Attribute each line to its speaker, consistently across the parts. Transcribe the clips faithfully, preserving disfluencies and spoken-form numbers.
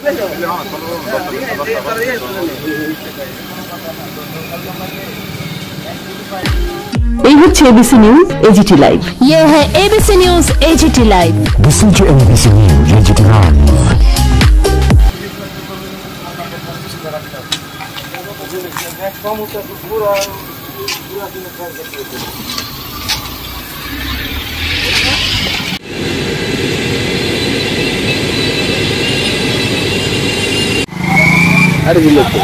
Speaker 1: এই হচ্ছে ABC news AGT live.
Speaker 2: ये है ABC news AGT live.
Speaker 3: This is ABC news AGT live.
Speaker 4: अरे बोलो तो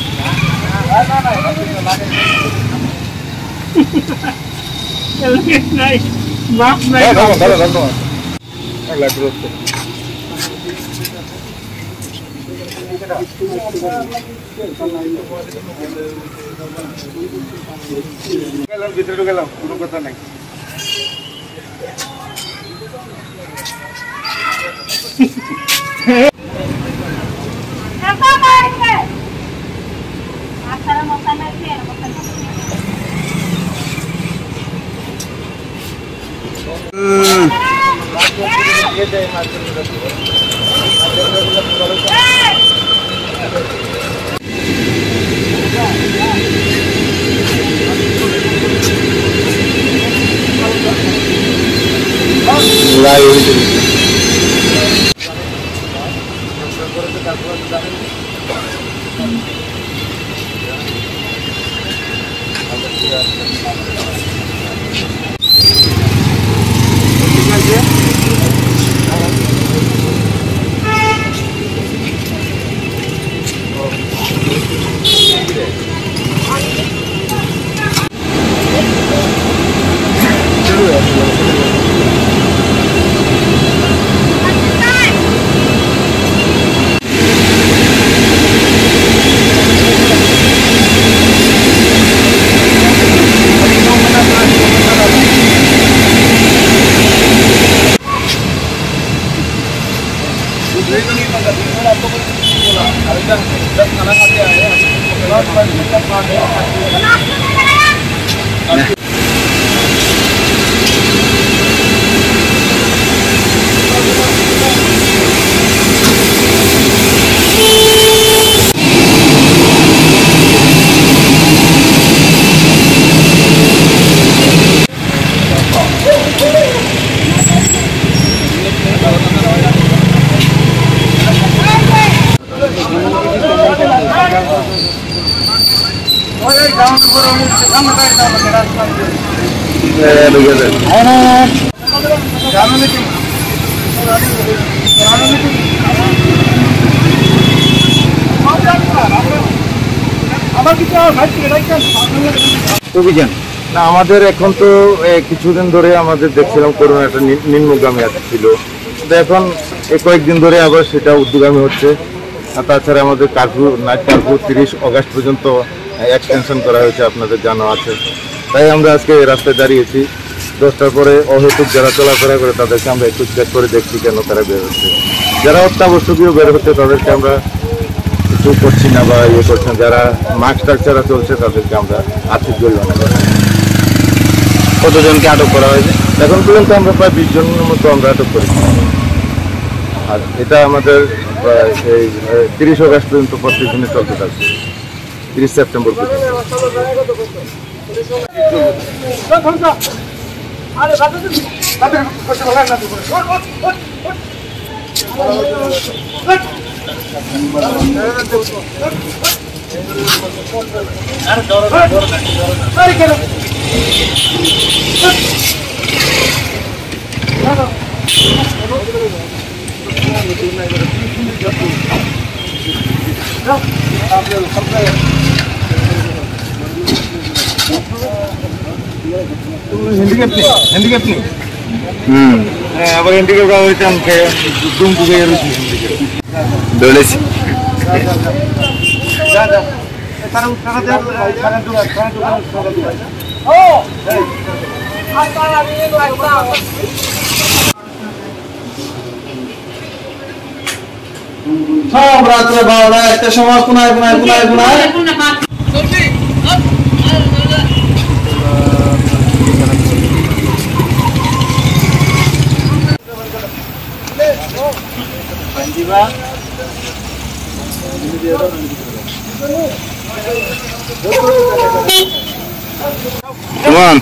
Speaker 4: नहीं माफ नहीं दादा दादा दादा अगला ग्रुप से गलम भीतर गलम কোনো কথা নাই
Speaker 5: অভিযান না আমাদের এখন তো কিছুদিন ধরে আমাদের দেখছিলাম করোনাটা নিম্নগামী ছিল, এখন কয়েকদিন ধরে আবার সেটা ঊর্ধ্বগামী হচ্ছে। তাছাড়া আমাদের কার্ফিউ নাইট কার্ফিউ তিরিশ অগাস্ট পর্যন্ত এক্সটেনশন করা হয়েছে, আপনাদের জানা আছে। তাই আমরা আজকে রাস্তায় দাঁড়িয়েছি, দশটার পরে অহেতুক যারা চলাফেরা করে তাদেরকে আমরা একটু চেক করে দেখছি কেন তারা বের হচ্ছে। যারা অত্যাবশ্যকীয় বের হচ্ছে তাদেরকে আমরা কিছু করছি না বা ইয়ে করছি না, যারা মাস্ক টাক ছাড়া চলছে তাদেরকে আমরা আর্থিক জরিমানা করছি। কতজনকে আটক করা হয়েছে? এখন পর্যন্ত আমরা প্রায় বিশ জনের মতো আমরা আটক করেছি। আর এটা আমাদের এই তিরিশ অগাস্ট পর্যন্ত প্রত্যেক দিনে চলতে থাকবে, তিরিশ সেপ্টেম্বর পর্যন্ত। হ্যান্ডিক্যাপ নেই হ্যান্ডিক্যাপ নেই হুম আবার হ্যান্ডিক্যাপ হয়েছে আমাকে দুম বুঝে রয়েছে হ্যান্ডিক্যাপ দৌড়েছি যা যা তারা টাকা দেওয়ার টাকা দোকান টাকা দোকান টাকা দিবা ও আর তারা নিয়ে তো একটা সব রাত্রে বারোটা একটা সময় কোনায় কোনায় কোনায় কোনায় Come on.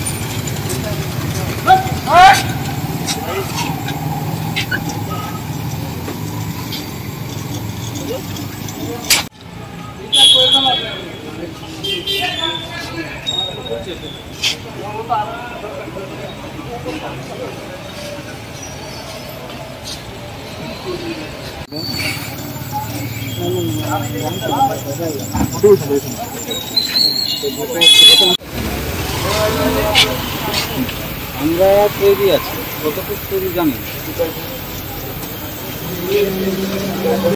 Speaker 6: আমরা তৈরি আছি, কতটুকু তৈরি জানি।